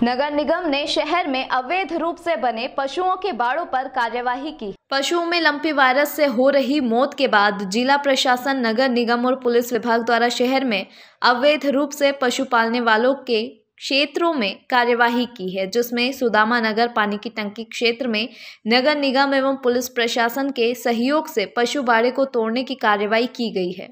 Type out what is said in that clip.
नगर निगम ने शहर में अवैध रूप से बने पशुओं के बाड़ों पर कार्यवाही की। पशुओं में लंपी वायरस से हो रही मौत के बाद जिला प्रशासन, नगर निगम और पुलिस विभाग द्वारा शहर में अवैध रूप से पशु पालने वालों के क्षेत्रों में कार्यवाही की है, जिसमें सुदामा नगर पानी की टंकी क्षेत्र में नगर निगम एवं पुलिस प्रशासन के सहयोग से पशु बाड़े को तोड़ने की कार्यवाही की गई है।